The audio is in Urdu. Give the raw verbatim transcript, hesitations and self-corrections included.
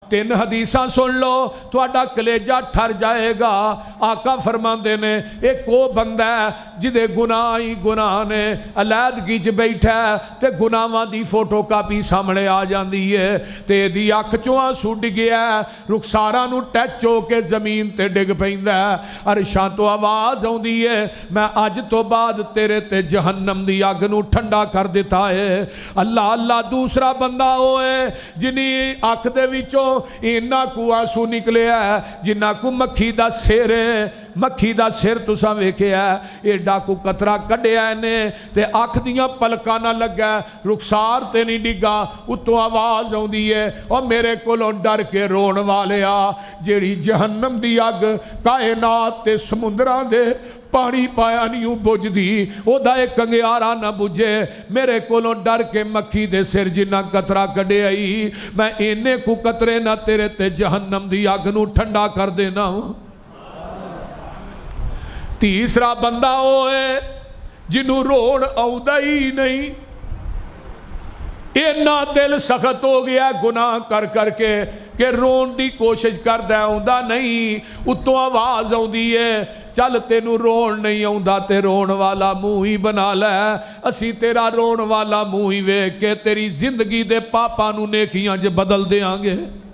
تین حدیثاں سن لو تہاڈا کلیجہ ٹھر جائے گا۔ آقا فرماندے نے ایک وہ بندہ ہے جدے گناہ ہی گناہ نے، علیحدگی چ بیٹھا ہے تے گناہاں دی فوٹو کاپی سامنے آ جاندی ہے تے دی اکھ چوں آنسو ڈگیا ہے، رخساراں نو ٹچ ہو کے زمین تے ڈگ پیندا ہے، عرشاں تو آواز آوندی ہے میں اج تو بعد تیرے تے جہنم دی اگ نو ٹھنڈا کر دیتا ہے۔ اللہ اللہ دوسرا بندہ ہوئے جنی اکھ دے وچوں اینا کو آنسو نکلے ہے جنہ کو مکھی دا سیر ہے، مکھی دا سیر تساں ویکھے ہے، ایڈا کو قطرہ کڈے آئے نے تے اکھ دیاں پلکاں نہ لگا رخسار تے نہیں ڈگا، اتو آواز ہوندی ہے اور میرے کولوں ڈر کے رون والے آ جیڑی جہنم دی اگ کائنات تے سمندران دے پانی پایا نیوں بجھ دی او دا ایک کنگیارا نہ بجھے، میرے کولوں ڈر کے مکھی دے سر جنہ قطرہ کڈے آئی میں اینے کو قطرے نہ تیرے تے جہنم دی اگ نو ٹھنڈا کر دینا ہوں۔ تیسرا بندہ ہوئے جنہوں روڑ آؤں ہی نہیں، اینا دل سخت ہو گیا گناہ کر کر کے کہ رون دی کوشش کر دے آؤں نہیں، اتو آواز آؤں دیئے چل تینو رون نہیں آؤں تے رون والا منہ ہی بنا لے، اسی تیرا رون والا منہ ہی وے کہ تیری زندگی دے پاپا نو نیکیاں جے بدل دے آنگے۔